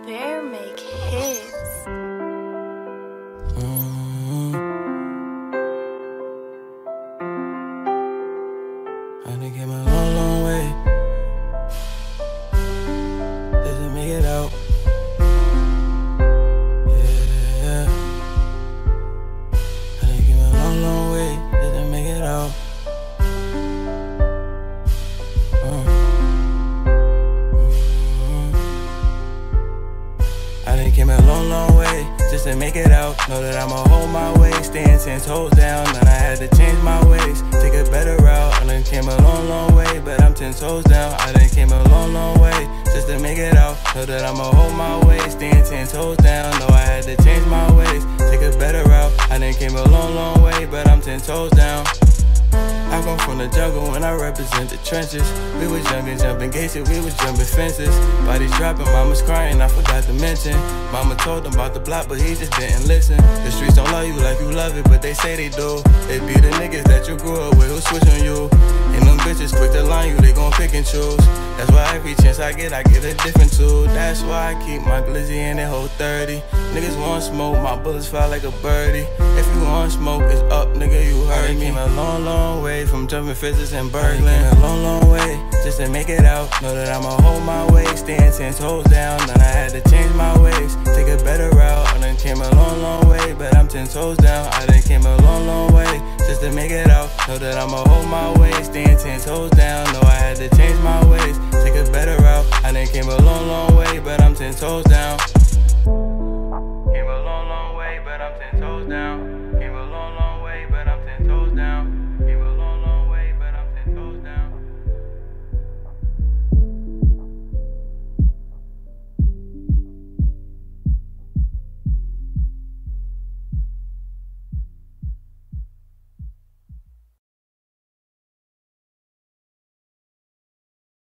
Bear make hits. I done came a long, long way just to make it out. Yeah, I done came a long, long way just to make it out. I done came a long, long way just to make it out. Know that I'ma hold my way, stand 10 toes down. Then I had to change my ways, take a better route. I done came a long, long way, but I'm 10 toes down. I done came a long, long way just to make it out. Know that I'ma hold my way, stand 10 toes down. Know I had to change my ways, take a better route. I done came a long, long way, but I'm 10 toes down. I come from the jungle and I represent the trenches. We was young and jumping gates and we was jumping fences. Bodies dropping, mama's crying, I forgot to mention. Mama told him about the block, but he just didn't listen. The streets don't love you like you love it, but they say they do. They be the niggas that you grew up with who switch on you. And them bitches quick to line you, they gon' pick and choose. That's why every chance I get a different tool. That's why I keep my glizzy in that whole 30. Niggas want smoke, my bullets fly like a birdie. If you want smoke, it's up, nigga, you heard me. Came a long, long way from jumping fences and burgling. Came a long, long way just to make it out. Know that I'ma hold my way, stand 10 toes down. Then I had to change my ways, take a better route. I done came a long, long way, but I'm 10 toes down. I done came a long, long way just to make it out. Know that I'ma hold my way, stand 10 toes down. Know I had to change my ways, take a better route. I done came a long, long way.